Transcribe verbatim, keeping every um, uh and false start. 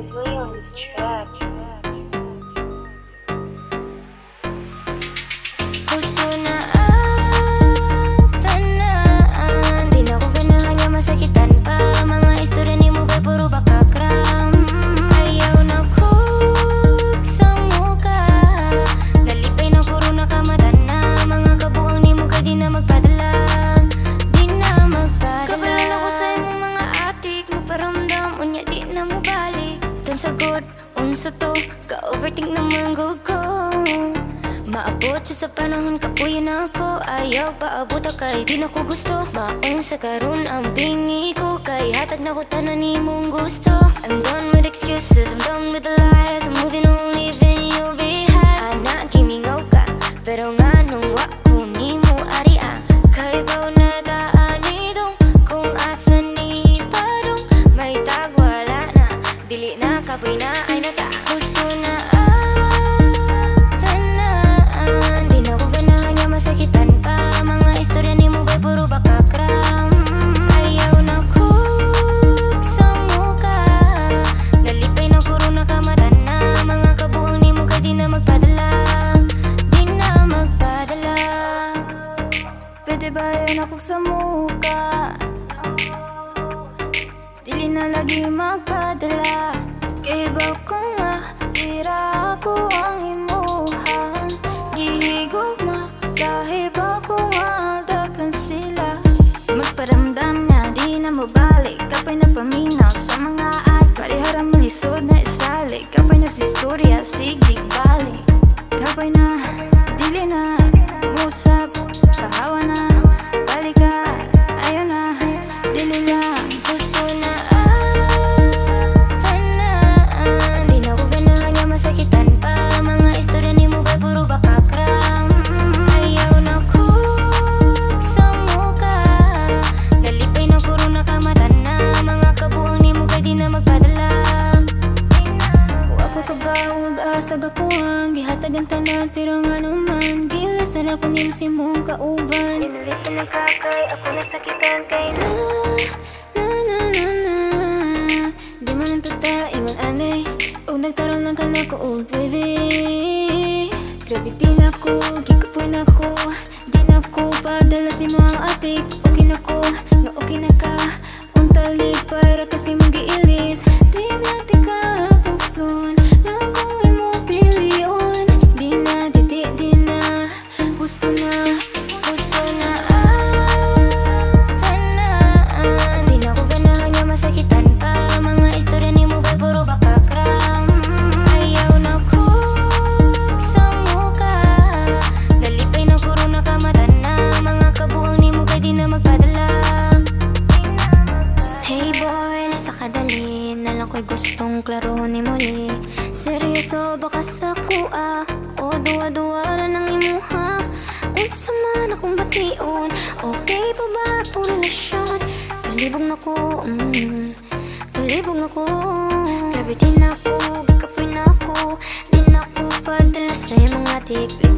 Seriously on this track. Gusto na ang tanan, di na ko ganahan nga masakitan pa. Mga istorya ni mo ba'y puro bakakram. Ayaw na cook sa muka, nalipay na puro nakamatan na. Mga kabuang ni mo kay di na magpadala, di na magpadala. Kabalan ako sa imong mga atik, magparamdam unya di na mo balik. Dun sa good, unsa to, ka-overthink naman go ko. Maabot siya sa panahon, kapuyin ako. Ayaw paabot kay di na ko gusto. Maong sa karon ang bingi ko, kay hatag na ko tanan ni mong gusto. I'm done with excuses, I'm done with the lies. I'm moving on, leaving you behind. Anak, gimingaw ka, pero nga nung wa ko ni mo arian. Kay baw na taan ni dong, kung asa ni parong may tag wala na. Dili na kapoy na ay nata. Gusto na bayan ako sa muka, dili na lagi magpadala. Kay ba ko nga tira ako ang imuhang gihigugma, dahil ba ko nga dakan sila. Magparamdam nga di na mabalik, kapay na paminaw sa mga ad. Parihara malisod na isalik, kapay na si istorya sige balik. Kapay na dili na musap, pahawa na sa gakuang gihatagan tanan, pero nga naman gilas na po ni si mong kauban. Inulit na nagkakay, ako nasakitan kay na na na na na. Di man ang tuta, ingon anay, og nagtaron lang ka na ko, oh baby. Grabe di na ko, gikapoy na ko, di na ko padala si mo ang atik. Okay na ko, nga okay na ka, untalik para kasi mong giilis. Di natin ka pukson, ko'y gustong klaro ni muli. Seryoso baka sa kuha, o duwa-duwara ng imuha. Unsa man akong bation, okay pa ba itong relasyon? Kalibog na ko, mm, kalibog na ko. Grabe din ako, gikapoy na ako, di na ko padala sa mga tik.